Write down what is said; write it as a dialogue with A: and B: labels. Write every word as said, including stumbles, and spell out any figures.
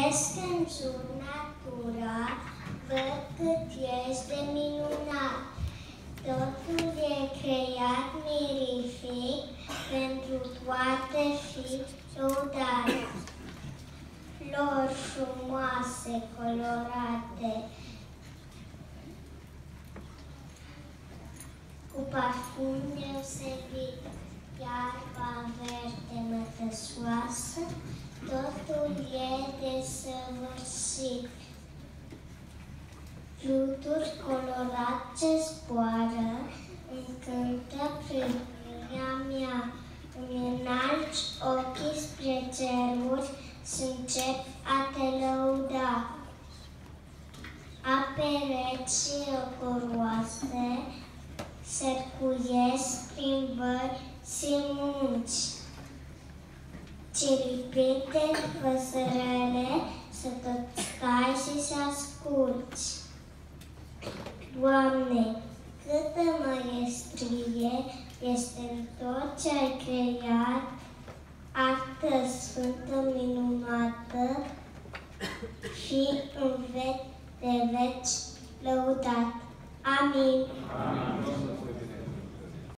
A: Privesc în jur natura, văd cât ești de minunat. Totul e creat mirific, pentru toate fi lăudat. Flori frumoase, colorate, cu parfum deosebit, iarba verde mătăsoasă, totul e desăvârșit. Fluturi colorat ce zboară, încântă privirea mea. Îmi înalți ochii spre ceruri și încep a te lăuda. Ape reci și răcoroase sărcuiesc prin vări și munci. Ciripite păsărele să tot stai și să asculți. Doamne, câtă măiestrie este în tot ce ai creat, artă sfântă minunată, fi în veci de veci lăudat. Amin. Amin.